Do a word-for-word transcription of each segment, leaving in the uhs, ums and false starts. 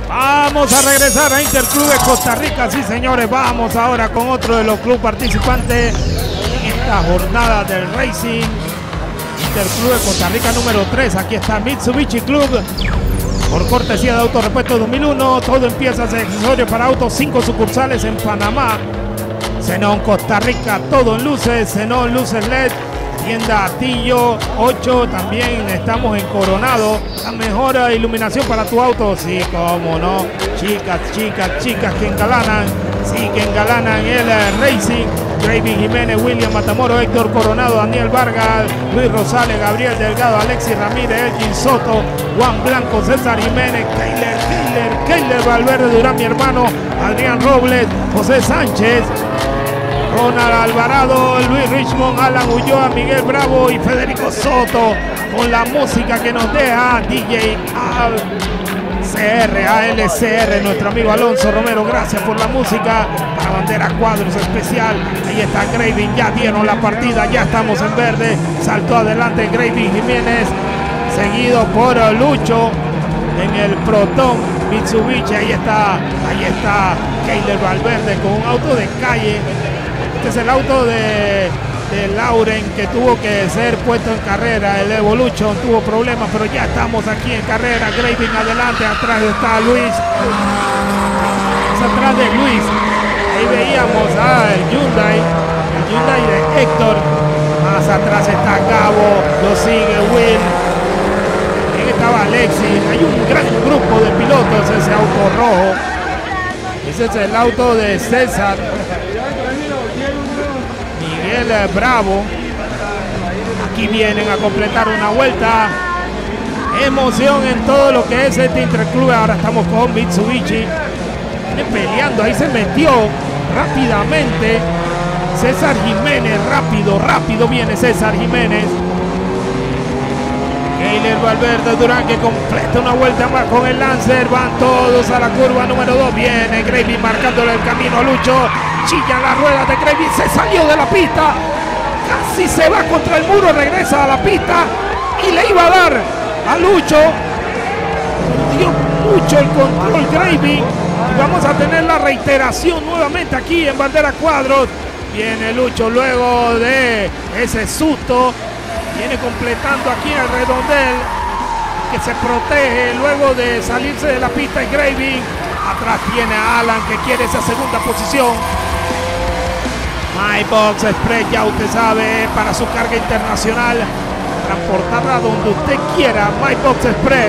Vamos a regresar a Interclubes Costa Rica, sí señores, vamos ahora con otro de los clubes participantes en esta jornada del Racing Interclubes Costa Rica número tres. Aquí está Mitsubishi Club, por cortesía de Autorepuesto dos mil uno, todo en piezas y accesorios para autos, cinco sucursales en Panamá, Zenón Costa Rica, todo en luces, Zenón luces L E D, tienda Atillo ocho, también estamos en Coronado, la mejor iluminación para tu auto, sí, como no, chicas, chicas, chicas que engalanan, sí, que engalanan el Racing, Gravy Jiménez, William Matamoros, Héctor Coronado, Daniel Vargas, Luis Rosales, Gabriel Delgado, Alexis Ramírez, Elgin Soto, Juan Blanco, César Jiménez, Keiler, Keiler, Keiler Valverde Durán, mi hermano, Adrián Robles, José Sánchez, Ronald Alvarado, Luis Richmond, Alan Ulloa, Miguel Bravo y Federico Soto con la música que nos deja D J Al C R, A L C R, nuestro amigo Alonso Romero, gracias por la música. Para bandera cuadros especial, ahí está Graving, ya dieron la partida, ya estamos en verde, saltó adelante Graving Jiménez, seguido por Lucho en el Proton Mitsubishi, ahí está, ahí está Keiler Valverde con un auto de calle. Este es el auto de, de Lauren que tuvo que ser puesto en carrera. El Evolution tuvo problemas, pero ya estamos aquí en carrera. Graving adelante, atrás está Luis. Es atrás de Luis. Ahí veíamos ah, el Hyundai, el Hyundai de Héctor. Más atrás está Gabo, lo sigue Will. Ahí estaba Alexis. Hay un gran grupo de pilotos, ese auto rojo. Ese es el auto de César Miguel Bravo. Aquí vienen a completar una vuelta. Emoción en todo lo que es este Interclub. Ahora estamos con Mitsubishi. Viene peleando, ahí se metió rápidamente César Jiménez. Rápido, rápido viene César Jiménez. Keiler Valverde Durán que completa una vuelta más con el Lancer. Van todos a la curva número dos. Viene Gravy marcándole el camino a Lucho. Chillan las ruedas de Gravy. Se salió de la pista. Casi se va contra el muro. Regresa a la pista. Y le iba a dar a Lucho. Dio mucho el control Gravy. Y vamos a tener la reiteración nuevamente aquí en bandera cuadros. Viene Lucho luego de ese susto. Viene completando aquí el redondel que se protege luego de salirse de la pista y Gravy. Atrás tiene a Alan que quiere esa segunda posición. My Box Express, ya usted sabe, para su carga internacional, transportarla donde usted quiera. My Box Express.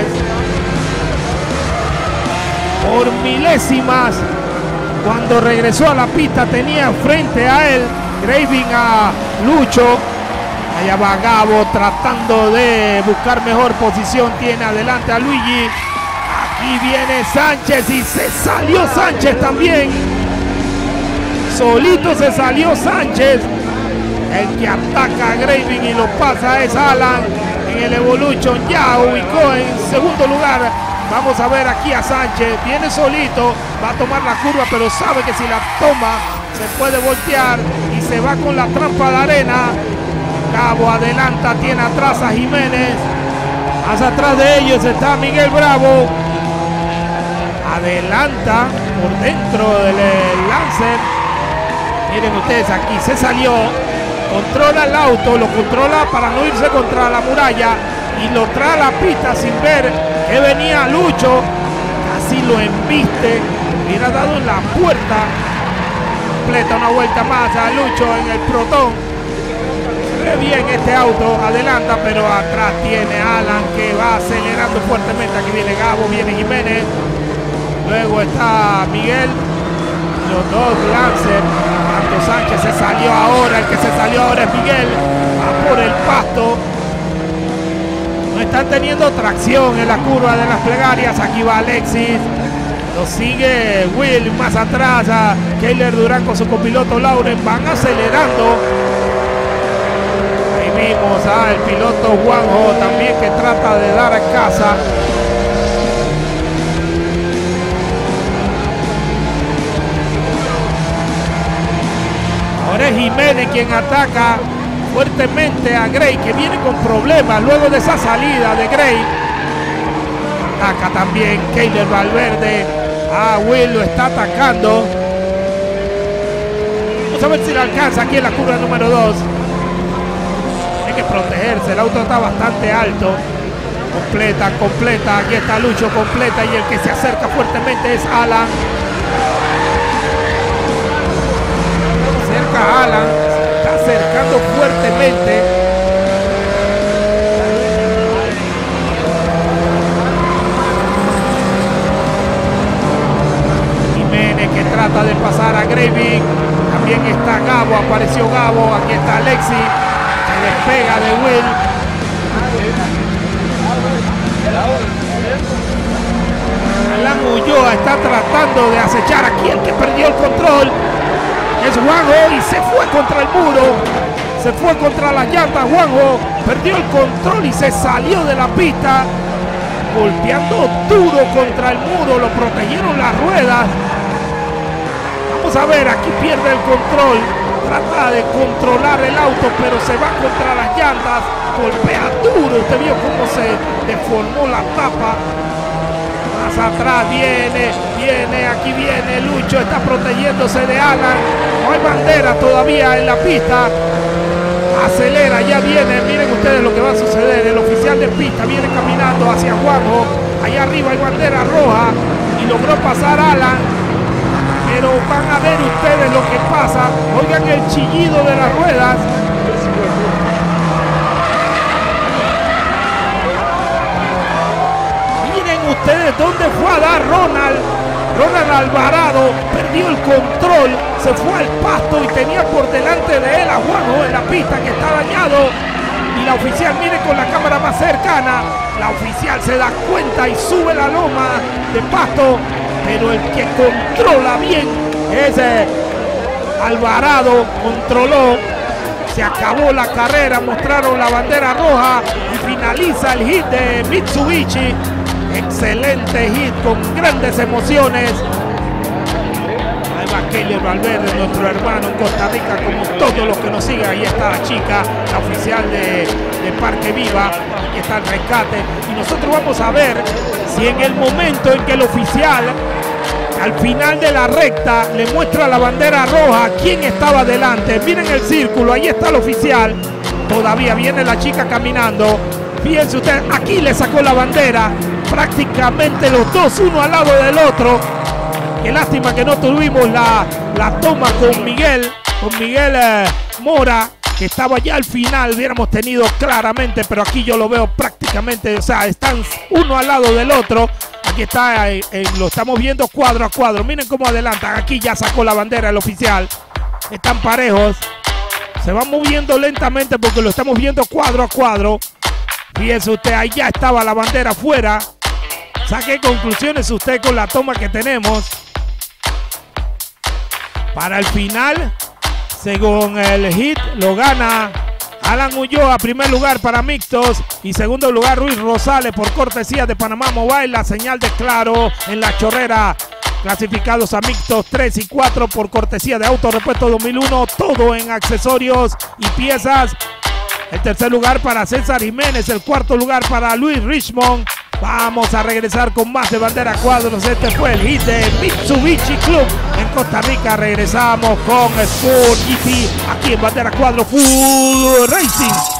Por milésimas, cuando regresó a la pista tenía frente a él Gravy a Lucho. Allá va Gabo tratando de buscar mejor posición. Tiene adelante a Luigi. Aquí viene Sánchez y se salió Sánchez también. Solito se salió Sánchez. El que ataca a Graving y lo pasa es Alan en el Evolution. Ya ubicó en segundo lugar. Vamos a ver aquí a Sánchez. Viene solito. Va a tomar la curva, pero sabe que si la toma se puede voltear y se va con la trampa de arena. Gabo adelanta, tiene atrás a Jiménez. Más atrás de ellos está Miguel Bravo. Adelanta por dentro del Lancer. Miren ustedes aquí, se salió. Controla el auto, lo controla para no irse contra la muralla. Y lo trae a la pista sin ver que venía Lucho. Casi lo embiste. Hubiera dado en la puerta. Completa una vuelta más a Lucho en el Proton. Bien este auto, adelanta, pero atrás tiene Alan que va acelerando fuertemente. Aquí viene Gabo, viene Jiménez, luego está Miguel, los dos Lancer. Marco Sánchez se salió ahora, el que se salió ahora es Miguel, va por el pasto. No están teniendo tracción en la curva de las plegarias. Aquí va Alexis, lo sigue Will, más atrás a Keiler Durán con su copiloto Lauren, van acelerando. Vimos al piloto Juanjo también que trata de dar a casa. Ahora es Jiménez quien ataca fuertemente a Gray, que viene con problemas luego de esa salida de Gray. ataca también Keiler Valverde. Ah, Will lo está atacando. Vamos a ver si le alcanza aquí en la curva número dos. Hay que protegerse, el auto está bastante alto. Completa, completa, aquí está Lucho, completa, y el que se acerca fuertemente es Alan. Cerca a Alan, está acercando fuertemente. Jiménez que trata de pasar a Graving. También está Gabo, apareció Gabo, aquí está Alexi, se despega de Will. Alan Ulloa está tratando de acechar aquí, el que perdió el control es Juanjo y se fue contra el muro, se fue contra las llantas. Juanjo perdió el control y se salió de la pista, golpeando duro contra el muro, lo protegieron las ruedas. Vamos a ver, aquí pierde el control, trata de controlar el auto, pero se va contra las llantas, golpea duro. Usted vio cómo se deformó la tapa. Más atrás viene, viene, aquí viene Lucho, está protegiéndose de Alan. No hay bandera todavía en la pista. Acelera, ya viene, miren ustedes lo que va a suceder. El oficial de pista viene caminando hacia Juanjo. Allá arriba hay bandera roja y logró pasar Alan. Pero van a ver ustedes lo que pasa. Oigan el chillido de las ruedas. Ustedes dónde fue a dar Ronald. Ronald Alvarado perdió el control, se fue al pasto y tenía por delante de él a Juanjo en la pista, que está dañado. Y la oficial, mire con la cámara más cercana, la oficial se da cuenta y sube la loma de pasto, pero el que controla bien es eh, Alvarado. Controló, se acabó la carrera, mostraron la bandera roja y finaliza el hit de Mitsubishi. Excelente hit con grandes emociones. Ahí va Keiler Valverde, nuestro hermano en Costa Rica, como todos los que nos sigan. Ahí está la chica, la oficial de, de Parque Viva. Aquí está el rescate. Y nosotros vamos a ver si en el momento en que el oficial, al final de la recta, le muestra la bandera roja, quién estaba delante. Miren el círculo, ahí está el oficial. Todavía viene la chica caminando. Fíjense ustedes, aquí le sacó la bandera. Prácticamente los dos, uno al lado del otro. Qué lástima que no tuvimos la, la toma con Miguel, con Miguel eh, Mora, que estaba ya al final, hubiéramos tenido claramente, pero aquí yo lo veo prácticamente, o sea, están uno al lado del otro. Aquí está, eh, eh, lo estamos viendo cuadro a cuadro. Miren cómo adelantan, aquí ya sacó la bandera el oficial. Están parejos, se van moviendo lentamente porque lo estamos viendo cuadro a cuadro. Fíjense usted, ahí ya estaba la bandera afuera. Saque conclusiones usted con la toma que tenemos. Para el final, según el hit, lo gana Alan Ulloa, primer lugar para mixtos, y segundo lugar Ruiz Rosales por cortesía de Panamá Mobile. La señal de Claro en la chorrera. Clasificados a mixtos tres y cuatro por cortesía de Auto Repuesto dos mil uno. Todo en accesorios y piezas. El tercer lugar para César Jiménez, el cuarto lugar para Luis Richmond. Vamos a regresar con más de Bandera Cuadros. Este fue el hit de Mitsubishi Club en Costa Rica. Regresamos con Sport G T aquí en Bandera Cuadros Full Racing.